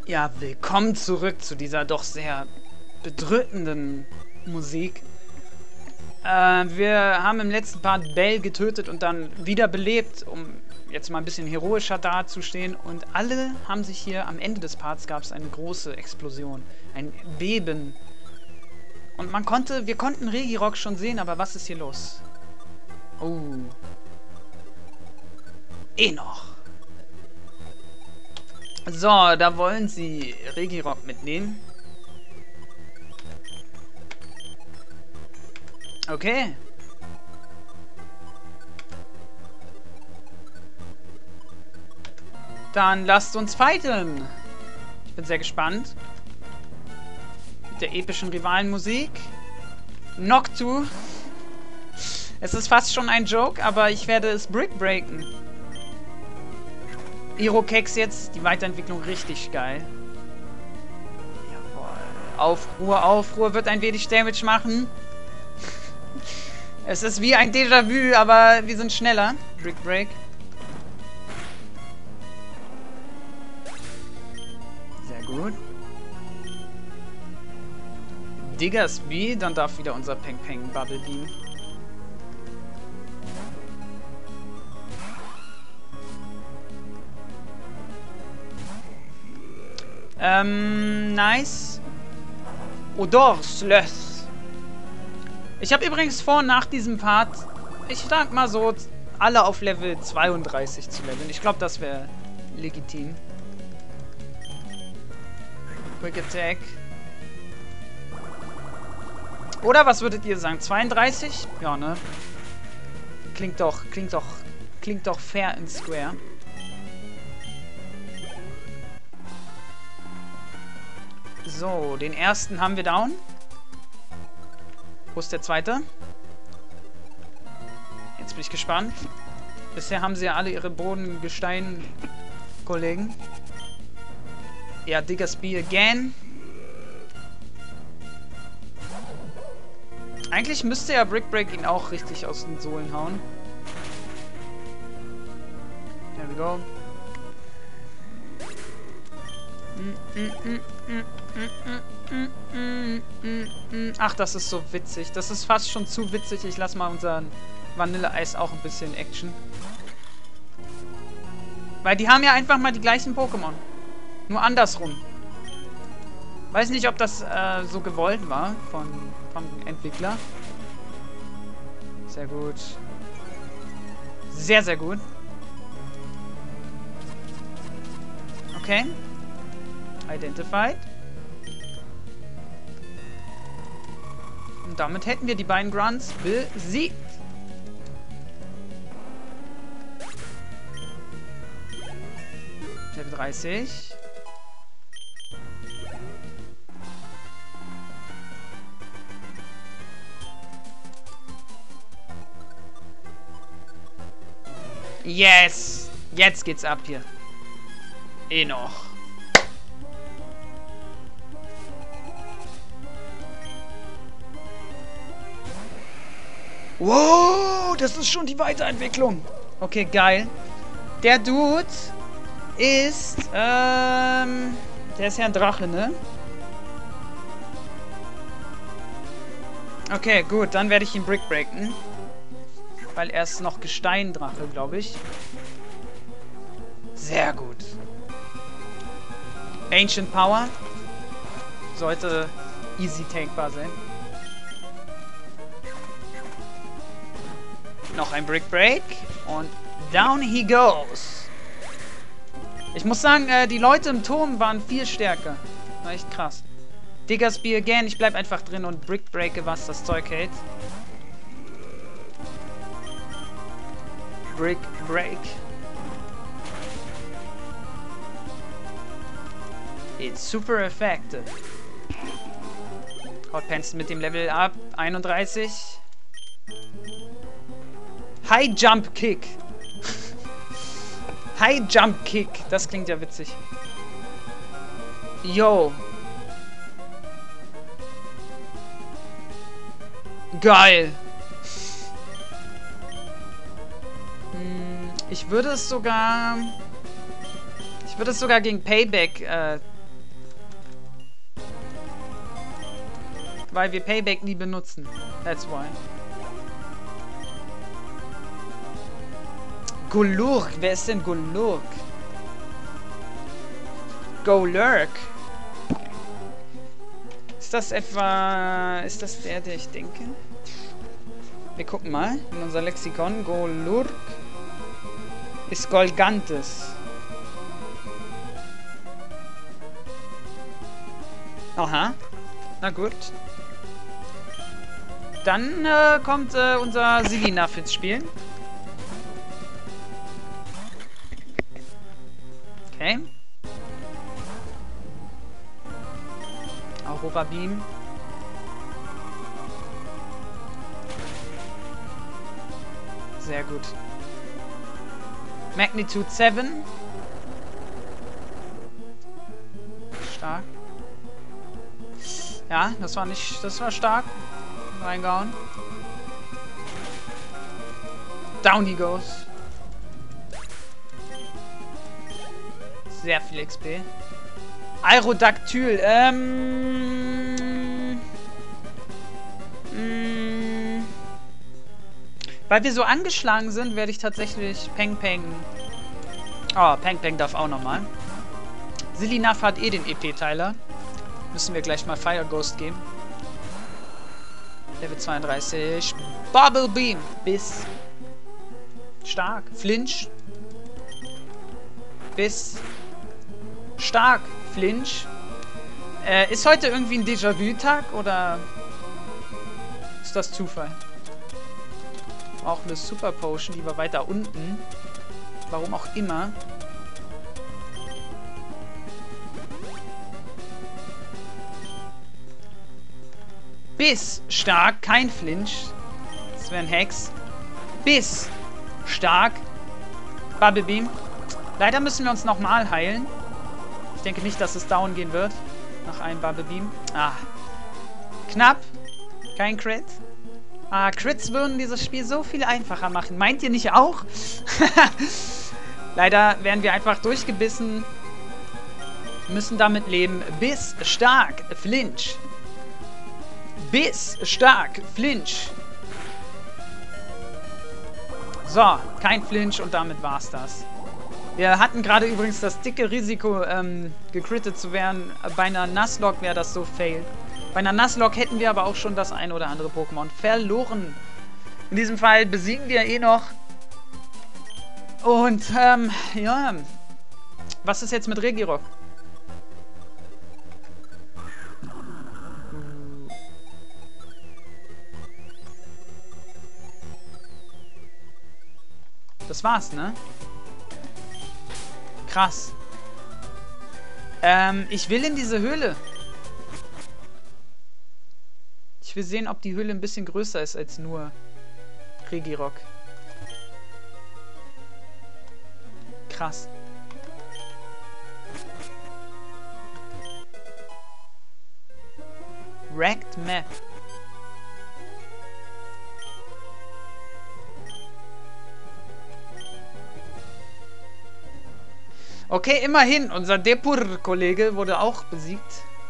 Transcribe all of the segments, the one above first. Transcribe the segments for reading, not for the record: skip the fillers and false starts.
Ja, willkommen zurück zu dieser doch sehr bedrückenden Musik. Wir haben im letzten Part Belle getötet und dann wiederbelebt, um jetzt mal ein bisschen heroischer dazustehen. Und alle haben sich hier, am Ende des Parts gab es eine große Explosion, ein Beben. Und wir konnten Regirock schon sehen, aber was ist hier los? Oh. Noch. So, da wollen sie Regirock mitnehmen. Okay. Dann lasst uns fighten. Ich bin sehr gespannt. Mit der epischen Rivalenmusik. Noctu. Es ist fast schon ein Joke, aber ich werde es brickbreaken. Irokex jetzt, die Weiterentwicklung richtig geil. Jawohl. Aufruhr, Aufruhr wird ein wenig Damage machen. Es ist wie ein Déjà-vu, aber wir sind schneller. Brickbreak. Sehr gut. Diggers B, dann darf wieder unser Peng Peng Bubble Beam. Nice. Odorslöth. Ich habe übrigens vor, nach diesem Part, ich sag mal so, alle auf Level 32 zu leveln. Ich glaube, das wäre legitim. Quick Attack. Oder was würdet ihr sagen? 32? Ja, ne? Klingt doch fair and square. So, den ersten haben wir down. Wo ist der zweite? Jetzt bin ich gespannt. Bisher haben sie ja alle ihre Bodengestein-Kollegen. Ja, Diggers B again. Eigentlich müsste ja Brickbreak ihn auch richtig aus den Sohlen hauen. There we go. Ach, das ist so witzig. Das ist fast schon zu witzig. Ich lasse mal unseren Vanilleeis auch ein bisschen Action. Weil die haben ja einfach mal die gleichen Pokémon. Nur andersrum. Weiß nicht, ob das so gewollt war vom Entwickler. Sehr gut. Sehr, sehr gut. Okay. Identified. Und damit hätten wir die beiden Grunts besiegt. Level 30. Yes! Jetzt geht's ab hier. Noch. Wow, das ist schon die Weiterentwicklung. Okay, geil. Der Dude ist, der ist ja ein Drache, ne? Okay, gut, dann werde ich ihn brickbreaken. Weil er ist noch Gesteindrache, glaube ich. Sehr gut. Ancient Power. Sollte easy takebar sein. Noch ein Brickbreak. Und down he goes. Ich muss sagen, die Leute im Turm waren viel stärker. War echt krass. Diggers B again. Ich bleib einfach drin und brickbreake, was das Zeug hält. Brickbreak. It's super effective. Hot Pants mit dem Level up. 31. High Jump Kick. High Jump Kick. Das klingt ja witzig. Yo. Geil. Ich würde es sogar gegen Payback weil wir Payback nie benutzen. That's why. Golurk. Wer ist denn Golurk? Golurk. Ist das etwa... Ist das der ich denke? Wir gucken mal in unser Lexikon. Golurk ist Golgantes. Aha. Na gut. Dann kommt unser Siginaf ins Spiel. Okay. Aurora Beam. Sehr gut. Magnitude 7. Stark. Ja, das war nicht... Das war stark. Reingehauen. Down he goes. Sehr viel XP. Aerodactyl. Weil wir so angeschlagen sind, werde ich tatsächlich Peng Peng... Oh, Peng Peng darf auch nochmal. Silinaf hat eh den EP-Teiler. Müssen wir gleich mal Fire Ghost geben. Level 32. Bubble Beam. Biss. Stark. Flinch. Biss. Stark. Flinch. Ist heute irgendwie ein Déjà-vu-Tag oder ist das Zufall? Auch eine Super Potion, die war weiter unten. Warum auch immer. Biss. Stark. Kein Flinch. Das wäre ein Hex. Biss. Stark. Bubble Beam. Leider müssen wir uns nochmal heilen. Ich denke nicht, dass es down gehen wird. Nach einem Bubble Beam. Ah. Knapp. Kein Crit. Ah, Crits würden dieses Spiel so viel einfacher machen. Meint ihr nicht auch? Leider werden wir einfach durchgebissen. Müssen damit leben. Biss. Stark. Flinch. Biss. Stark. Flinch. So. Kein Flinch und damit war's das. Wir hatten gerade übrigens das dicke Risiko, gecrittet zu werden. Bei einer Nuzlocke wäre das so fail. Bei einer Nuzlocke hätten wir aber auch schon das ein oder andere Pokémon verloren. In diesem Fall besiegen wir eh noch. Und, ja. Was ist jetzt mit Regirock? Das war's, ne? Krass. Ich will in diese Höhle. Ich will sehen, ob die Höhle ein bisschen größer ist als nur Regirock. Krass. Wrecked Map. Okay, immerhin. Unser Depur-Kollege wurde auch besiegt.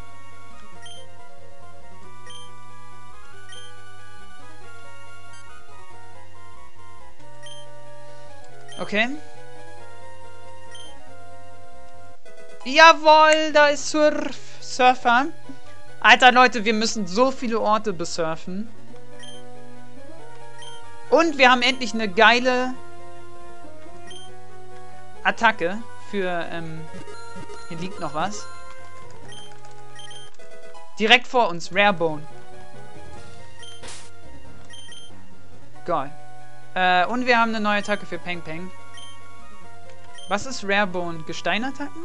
Okay. Jawohl, da ist Surfer. Alter, Leute, wir müssen so viele Orte besurfen. Und wir haben endlich eine geile Attacke für, hier liegt noch was. Direkt vor uns, Rarebone. Geil. Und wir haben eine neue Attacke für Peng Peng. Was ist Rarebone? Gesteinattacken?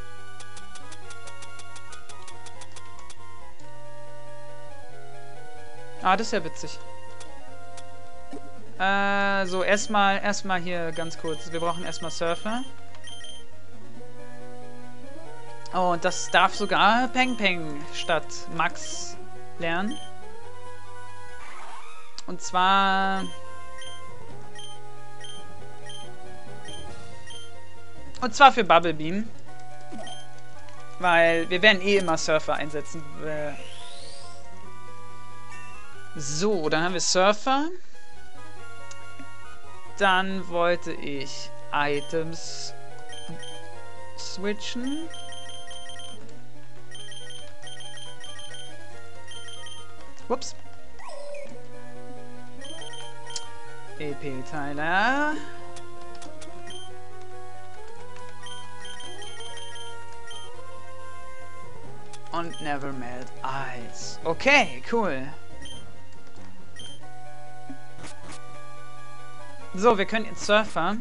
Ah, das ist ja witzig. So, erstmal hier ganz kurz. Wir brauchen erstmal Surfer. Oh, und das darf sogar Peng Peng statt Max lernen. Und zwar... für Bubble Beam. Weil wir werden eh immer Surfer einsetzen. So, dann haben wir Surfer. Dann wollte ich Items switchen. Ups. EP-Teiler. Und Never Melt Ice. Okay, cool. So, wir können jetzt Surfer.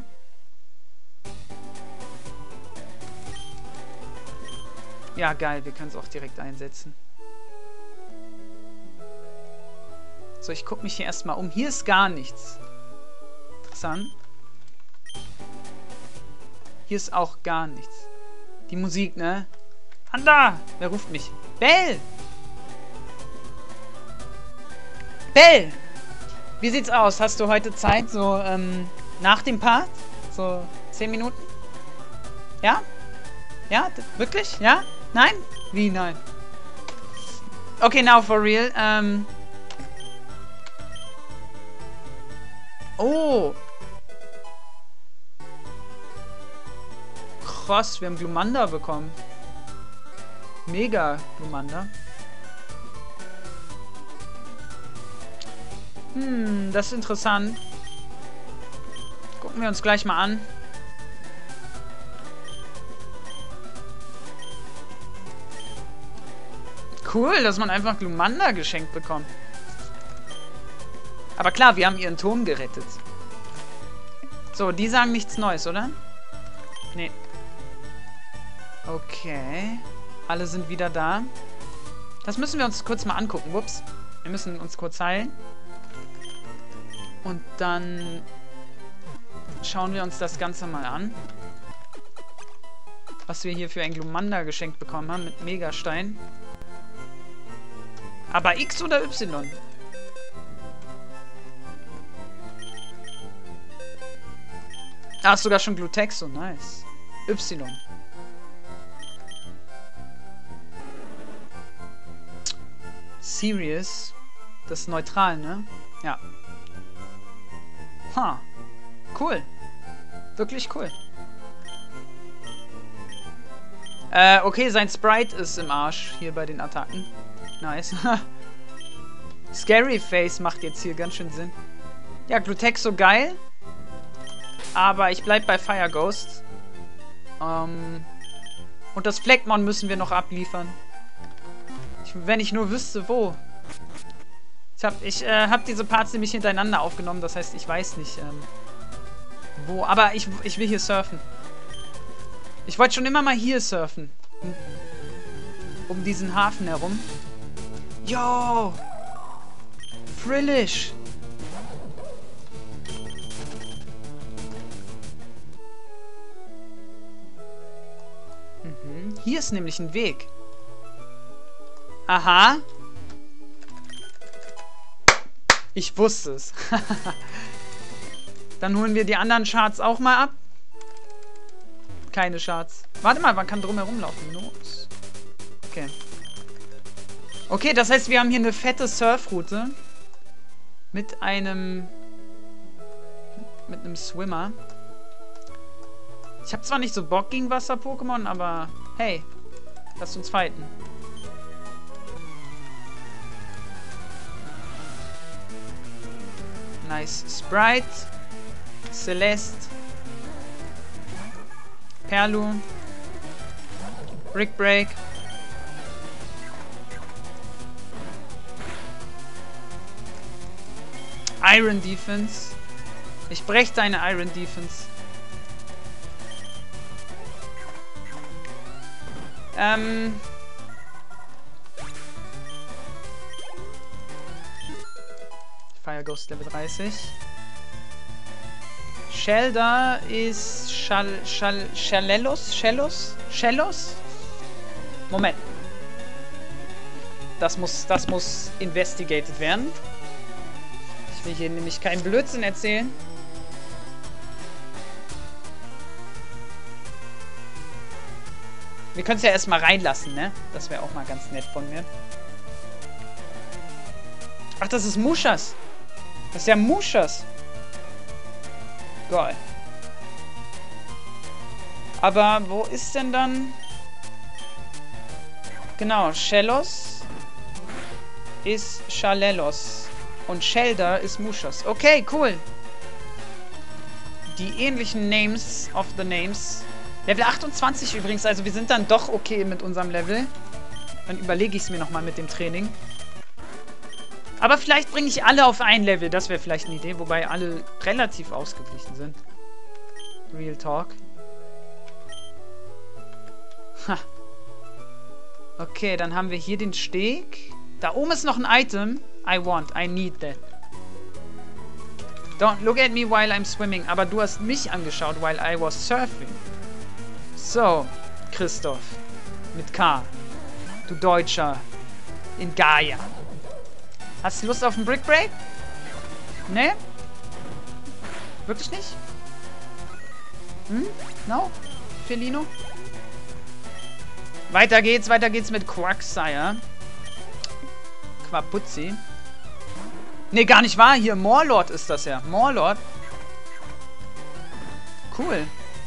Ja, geil, wir können es auch direkt einsetzen. So, ich gucke mich hier erstmal um. Hier ist gar nichts. Interessant. Hier ist auch gar nichts. Die Musik, ne? Anda! Wer ruft mich? Bell! Bell! Wie sieht's aus? Hast du heute Zeit? So, nach dem Part? So 10 Minuten? Ja? Ja? Wirklich? Ja? Nein? Wie nein? Okay, now for real. Oh! Krass, wir haben Glumanda bekommen. Mega Glumanda. Das ist interessant. Gucken wir uns gleich mal an. Cool, dass man einfach Glumanda geschenkt bekommt. Aber klar, wir haben ihren Turm gerettet. So, die sagen nichts Neues, oder? Nee. Okay. Alle sind wieder da. Das müssen wir uns kurz mal angucken. Ups. Wir müssen uns kurz heilen. Und dann schauen wir uns das Ganze mal an. Was wir hier für ein Glumanda geschenkt bekommen haben mit Megastein. Aber X oder Y? Ah, ist sogar schon Glutexo. Nice. Y. Serious. Das ist neutral, ne? Ja. Ha. Cool. Wirklich cool. Okay, sein Sprite ist im Arsch hier bei den Attacken. Nice. Scary Face macht jetzt hier ganz schön Sinn. Ja, Glutexo geil. Aber ich bleib bei Fire Ghost. Und das Fleckmon müssen wir noch abliefern. Wenn ich nur wüsste, wo. Ich hab diese Parts nämlich hintereinander aufgenommen. Das heißt, ich weiß nicht, wo. Aber ich will hier surfen. Ich wollte schon immer mal hier surfen. Um diesen Hafen herum. Yo! Frillish! Hier ist nämlich ein Weg. Aha. Ich wusste es. Dann holen wir die anderen Shards auch mal ab. Keine Shards. Warte mal, man kann drumherum laufen. Los. Okay. Okay, das heißt, wir haben hier eine fette Surfroute. Mit einem Swimmer. Ich habe zwar nicht so Bock gegen Wasser-Pokémon, aber hey, lasst uns fighten. Nice. Sprite. Celeste. Perlu. Brick Break. Iron Defense. Ich breche deine Iron Defense. Fire Ghost Level 30. Shelda ist Shellos? Moment. Das muss investigated werden. Ich will hier nämlich keinen Blödsinn erzählen. Wir können es ja erstmal reinlassen, ne? Das wäre auch mal ganz nett von mir. Ach, das ist Mushas. Das ist ja Mushas. Geil. Aber wo ist denn dann... Genau, Shellos ist Shalelos. Und Shelder ist Mushas. Okay, cool. Die ähnlichen Names of the Names. Level 28 übrigens, also wir sind dann doch okay mit unserem Level. Dann überlege ich es mir nochmal mit dem Training. Aber vielleicht bringe ich alle auf ein Level, das wäre vielleicht eine Idee, wobei alle relativ ausgeglichen sind. Real Talk. Ha. Okay, dann haben wir hier den Steg. Da oben ist noch ein Item. I need that. Don't look at me while I'm swimming. Aber du hast mich angeschaut, while I was surfing. So, Christoph. Mit K. Du Deutscher. In Gaia. Hast du Lust auf einen Brick Break? Ne? Wirklich nicht? Hm? No? Felino? Weiter geht's mit Quagsire. Quapuzzi. Ne, gar nicht wahr. Hier, Morlord ist das ja. Morlord. Cool.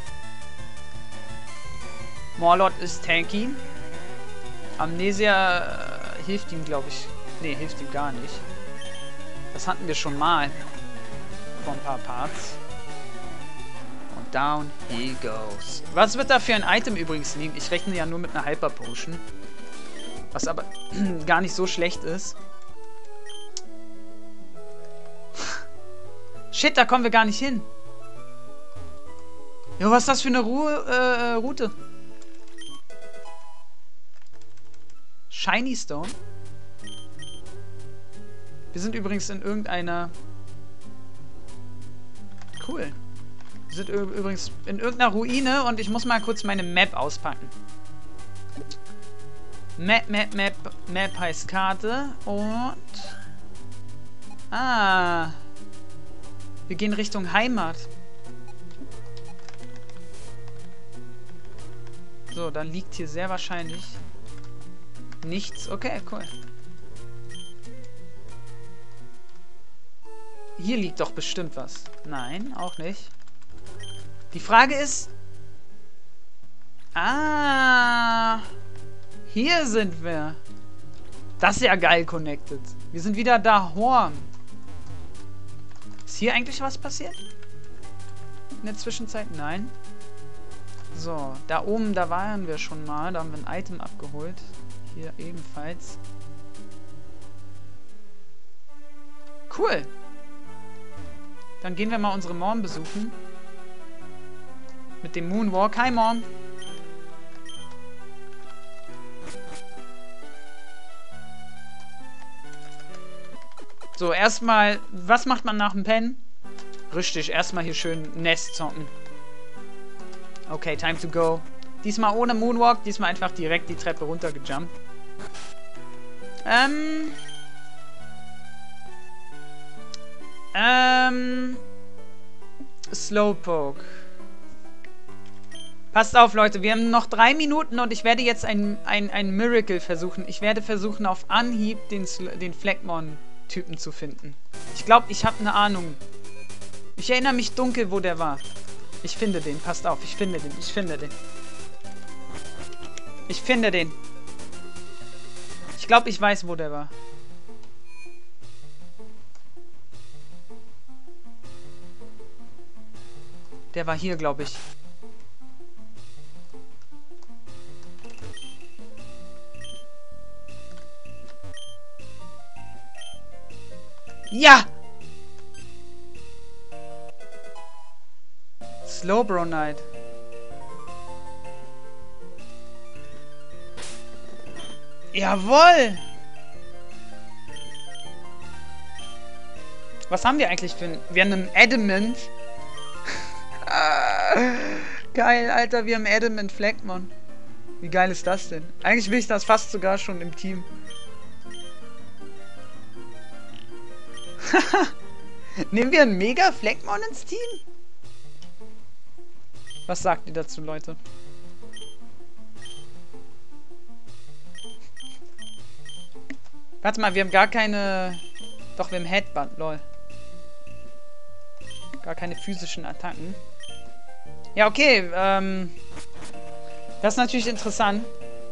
Morlord ist tanky. Amnesia hilft ihm, glaube ich. Ne, hilft ihm gar nicht. Das hatten wir schon mal. Vor ein paar Parts. Und down he goes. Was wird da für ein Item übrigens liegen? Ich rechne ja nur mit einer Hyper Potion. Was aber gar nicht so schlecht ist. Shit, da kommen wir gar nicht hin. Jo, was ist das für eine Route? Shiny Stone. Wir sind übrigens in irgendeiner... Cool. Wir sind übrigens in irgendeiner Ruine und ich muss mal kurz meine Map auspacken. Map heißt Karte und... Ah... Wir gehen Richtung Heimat. So, dann liegt hier sehr wahrscheinlich nichts. Okay, cool. Hier liegt doch bestimmt was. Nein, auch nicht. Die Frage ist... Ah... Hier sind wir. Das ist ja geil connected. Wir sind wieder da, Horn. Ist hier eigentlich was passiert? In der Zwischenzeit? Nein. So, da oben, da waren wir schon mal. Da haben wir ein Item abgeholt. Hier ebenfalls. Cool. Dann gehen wir mal unsere Mom besuchen. Mit dem Moonwalk. Hi, Mom. So, erstmal, was macht man nach dem Pennen? Richtig, erstmal hier schön Nest zocken. Okay, time to go. Diesmal ohne Moonwalk, diesmal einfach direkt die Treppe runtergejumpt. Slowpoke. Passt auf, Leute, wir haben noch 3 Minuten und ich werde jetzt ein Miracle versuchen. Ich werde versuchen, auf Anhieb den Phlegmon-Typen zu finden. Ich glaube, ich habe eine Ahnung. Ich erinnere mich dunkel, wo der war. Ich finde den, passt auf, ich finde den. Ich finde den. Ich glaube, ich weiß, wo der war. Der war hier, glaube ich. Ja! Slowbro-Knight. Jawohl! Was haben wir eigentlich für ein... Wir haben einen Adamant. Geil, Alter, wir haben Adamant Phlegmon. Wie geil ist das denn? Eigentlich will ich das fast sogar schon im Team. Nehmen wir einen Mega Phlegmon ins Team? Was sagt ihr dazu, Leute? Warte mal, wir haben gar keine Doch, wir haben Headbutt, lol. Gar keine physischen Attacken. Ja, okay, das ist natürlich interessant.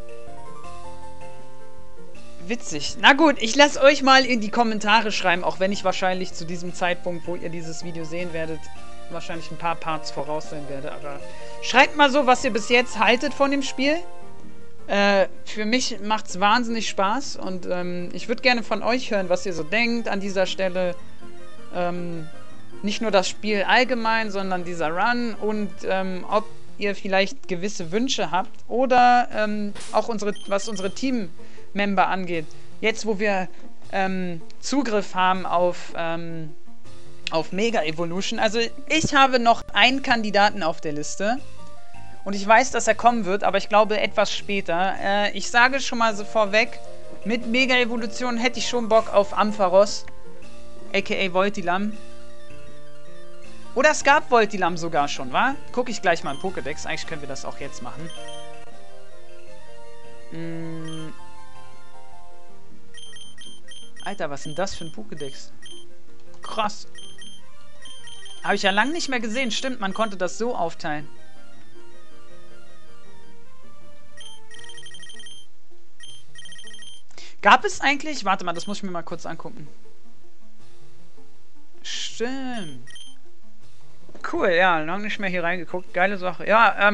Witzig. Na gut, ich lasse euch mal in die Kommentare schreiben, auch wenn ich wahrscheinlich zu diesem Zeitpunkt, wo ihr dieses Video sehen werdet, wahrscheinlich ein paar Parts voraus sein werde. Aber schreibt mal so, was ihr bis jetzt haltet von dem Spiel. Für mich macht es wahnsinnig Spaß und ich würde gerne von euch hören, was ihr so denkt an dieser Stelle. Nicht nur das Spiel allgemein, sondern dieser Run und ob ihr vielleicht gewisse Wünsche habt oder auch was unsere Teammember angeht. Jetzt, wo wir Zugriff haben auf Mega Evolution. Also ich habe noch einen Kandidaten auf der Liste. Und ich weiß, dass er kommen wird, aber ich glaube etwas später. Ich sage schon mal so vorweg, mit Mega Evolution hätte ich schon Bock auf Ampharos, a.k.a. Voltilam. Oder es gab Voltilam sogar schon, wa? Gucke ich gleich mal im Pokédex. Eigentlich können wir das auch jetzt machen. Alter, was ist denn das für ein Pokédex? Krass. Habe ich ja lange nicht mehr gesehen. Stimmt, man konnte das so aufteilen. Gab es eigentlich... Warte mal, das muss ich mir mal kurz angucken. Stimmt. Cool, ja, lange nicht mehr hier reingeguckt. Geile Sache. Ja,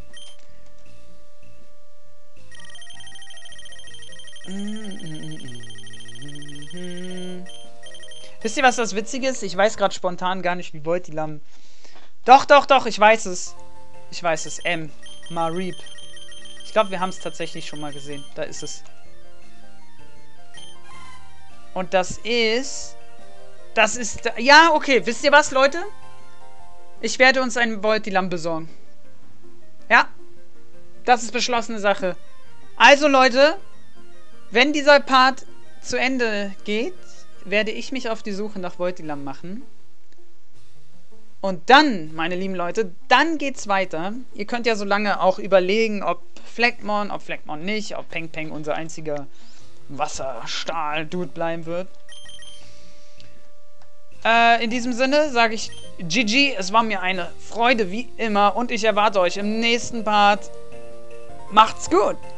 Wisst ihr, was das Witzige ist? Ich weiß gerade spontan gar nicht, wie Voltilam... Doch, ich weiß es. Ich weiß es. Mareep. Ich glaube, wir haben es tatsächlich schon mal gesehen. Da ist es. Und das ist... Ja, okay. Wisst ihr was, Leute? Ich werde uns einen Voltilam besorgen. Ja. Das ist beschlossene Sache. Also, Leute, wenn dieser Part zu Ende geht, werde ich mich auf die Suche nach Voltilam machen. Und dann, meine lieben Leute, dann geht's weiter. Ihr könnt ja so lange auch überlegen, ob Fleckmon nicht, ob Peng Peng unser einziger Wasserstahl-Dude bleiben wird. In diesem Sinne sage ich GG, es war mir eine Freude wie immer und ich erwarte euch im nächsten Part. Macht's gut!